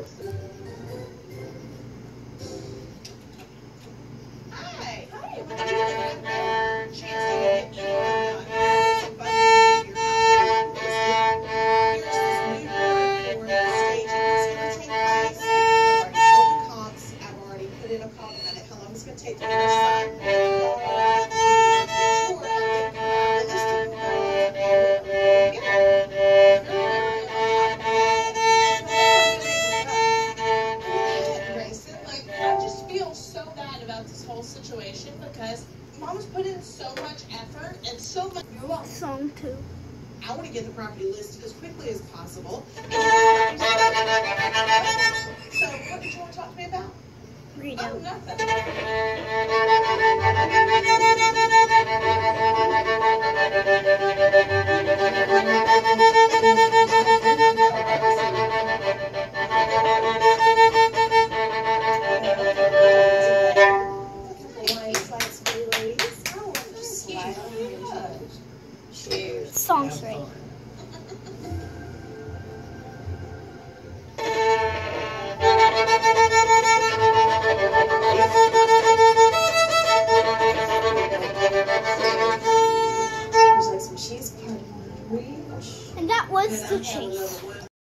Hi. Hi. What are you doing? Chance to get you some fun in your house. Here's this new board for the staging that's going to take place. I've already told the comps. I've already put in a comment on it. How long it's going to take to get our side. So bad about this whole situation because Mama's put in so much effort and so much. You're welcome. Song 2. I want to get the property listed as quickly as possible. So, what did you want to talk to me about? Read Oh, out. nothing. Song's right. Some cheese, And that was the chase.